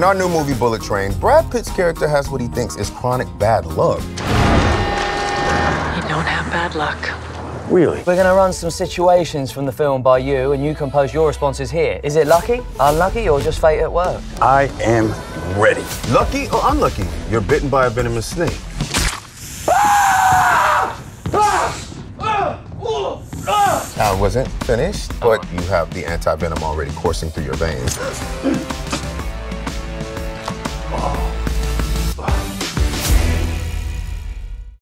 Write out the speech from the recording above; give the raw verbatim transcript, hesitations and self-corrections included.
In our new movie, Bullet Train, Brad Pitt's character has what he thinks is chronic bad luck. You don't have bad luck. Really? We're going to run some situations from the film by you, and you can post your responses here. Is it lucky, unlucky, or just fate at work? I am ready. Lucky or unlucky? You're bitten by a venomous snake. I wasn't finished, but you have the anti-venom already coursing through your veins.